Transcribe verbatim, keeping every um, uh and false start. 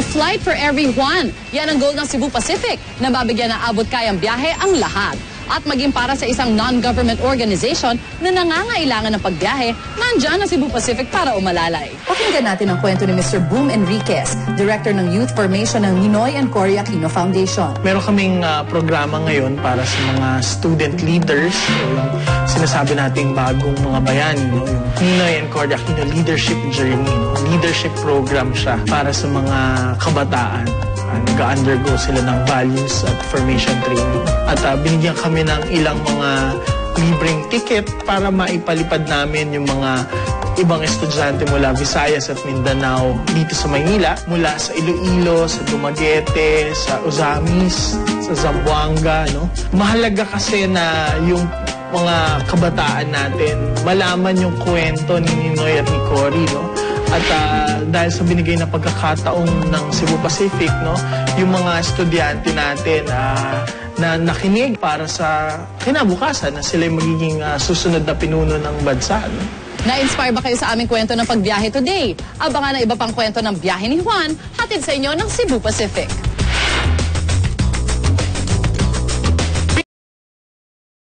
flight for everyone. Yan ang goal ng Cebu Pacific na mabigyan ng abot kayang biyahe ang lahat. At maging para sa isang non-government organization na nangangailangan ng pagbiyahe, nandyan ang Cebu Pacific para umalalay. Pakinggan natin ang kwento ni Mister Boom Enriquez, Director ng Youth Formation ng Ninoy and Cory Aquino Foundation. Meron kaming uh, programa ngayon para sa mga student leaders, yung sinasabi nating bagong mga bayani, no? Yung Ninoy and Cory Aquino Leadership Journey, no? Leadership program siya para sa mga kabataan. Uh, nag-undergo sila ng values at formation training. At uh, binigyan kami ng ilang mga libreng ticket para maipalipad namin yung mga ibang estudyante mula Visayas at Mindanao dito sa Maynila, mula sa Iloilo, sa Dumaguete, sa Ozamis, sa Zamboanga, no? Mahalaga kasi na yung mga kabataan natin malaman yung kwento ni Ninoy at ni Cory, no? At uh, dahil sa binigay na pagkakataong ng Cebu Pacific, no, yung mga estudyante natin uh, na nakinig para sa kinabukasan na sila magiging uh, susunod na pinuno ng bansa. No? Na-inspire ba kayo sa aming kwento ng pagbiyahe today? Abangan na iba pang kwento ng biyahe ni Juan, hatid sa inyo ng Cebu Pacific.